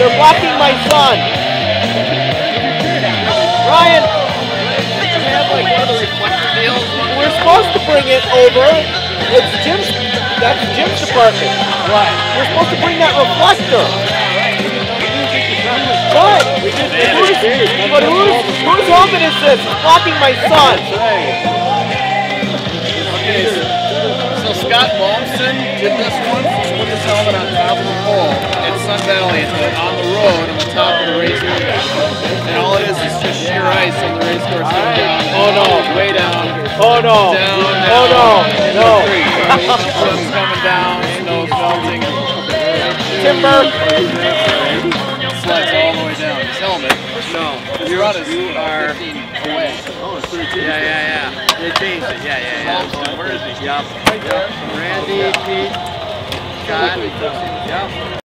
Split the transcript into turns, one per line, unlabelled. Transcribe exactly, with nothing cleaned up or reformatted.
They're blocking my son. Ryan, we're supposed to bring it over. It's Jim's, that's Jim's department.
Right.
We're supposed to bring that reflector. But, who's, but who's, whose helmet is this? It's blocking my son.
Okay, so, so Scott Malmston did this one. Put this helmet on top of the pole at Sun Valley on the road on the top of the race course. And all it is is just sheer ice on the race course going down.
Oh no.
Way down.
Oh no.
Down, down.
Oh no. No.
Sun's coming down, snow's melting.
Timber.
Slides all the way down. His helmet. No. You're on his, you are away. Oh, it's thirteen. Yeah, yeah, yeah. They changed it. Yeah, yeah, yeah. Where is he? Yep. Yep. Randy, Pete, Scott. Yep.